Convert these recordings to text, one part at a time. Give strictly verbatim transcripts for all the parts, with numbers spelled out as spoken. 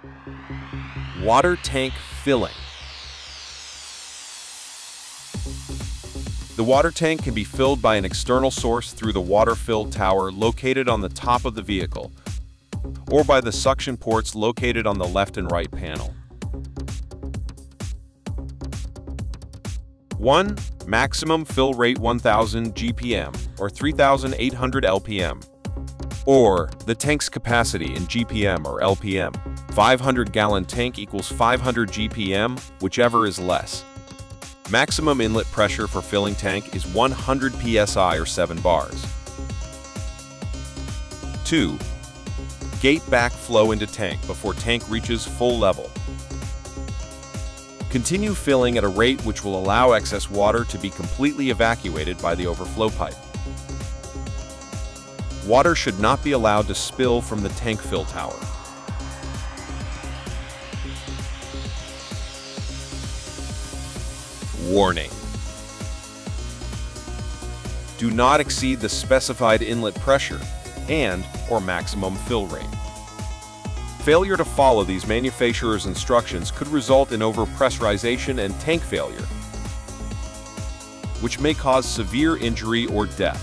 Water tank filling. The water tank can be filled by an external source through the water-filled tower located on the top of the vehicle, or by the suction ports located on the left and right panel. one. Maximum fill rate one thousand G P M or three thousand eight hundred L P M. Or the tank's capacity in G P M or L P M. five hundred gallon tank equals five hundred G P M, whichever is less. Maximum inlet pressure for filling tank is one hundred P S I or seven bars. two. Gate back flow into tank before tank reaches full level. Continue filling at a rate which will allow excess water to be completely evacuated by the overflow pipe. Water should not be allowed to spill from the tank fill tower. Warning: do not exceed the specified inlet pressure and or maximum fill rate. Failure to follow these manufacturer's instructions could result in overpressurization and tank failure, which may cause severe injury or death.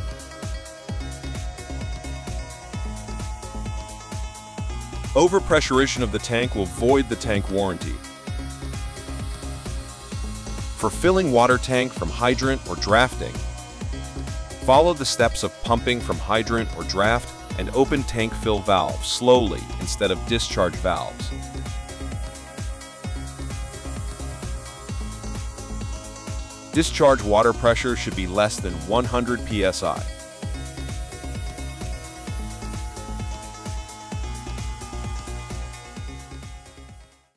Overpressurization of the tank will void the tank warranty. For filling water tank from hydrant or drafting, follow the steps of pumping from hydrant or draft and open tank fill valve slowly instead of discharge valves. Discharge water pressure should be less than one hundred P S I.